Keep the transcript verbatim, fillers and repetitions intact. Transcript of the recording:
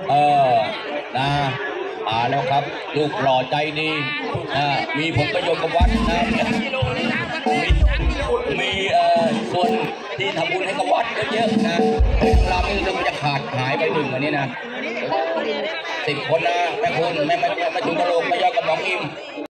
เออนะมาแล้วครับลูกหล่อใจดีนะมีผลประโยชน์กับวัดนะมีมีเอ่อส่วนที่ทำบุญให้กับวัดเยอะๆนะเราไม่รู้จะขาดหายไปหนึ่งอันนี้นะสิบคนนะแม่คุณแม่แม่แม่ถึงกระโหลกไม่ยอดกระหม่อมอิ่ม